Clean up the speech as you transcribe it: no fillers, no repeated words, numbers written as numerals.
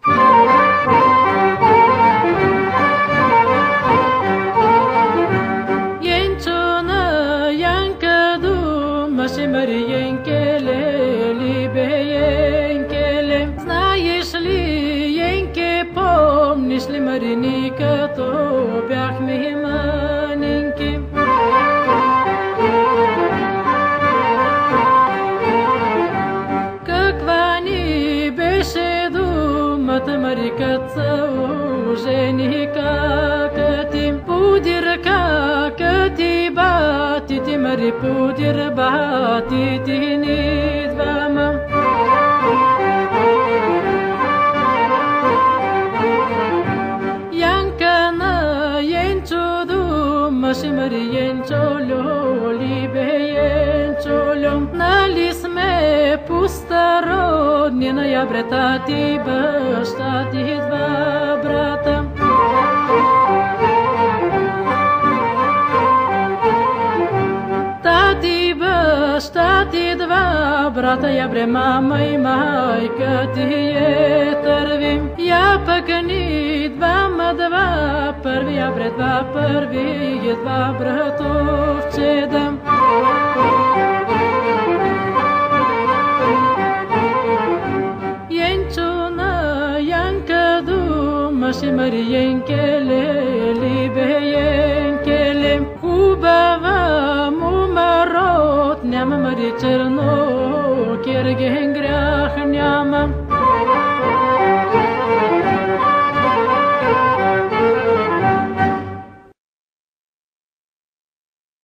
Yenchona yankadu Mashimari yenkele libe yenkele Знаешь ли yenke помнишь ли Мариника то бяхме маленьки Марикаца уже никакати пудир какати батити мари пудир батити нидвама Янкана янчуду маши мари янчоло либе янчоло налисме пустароднина я братати бащати два брата Тати бащати два брата я бре мама и майка ти е тървим Я пък ни двама два първи я бре два първи и два братовчеда Маши мари янкеле, либе янкеле Хубава мумарот няма мари черно, керген грях няма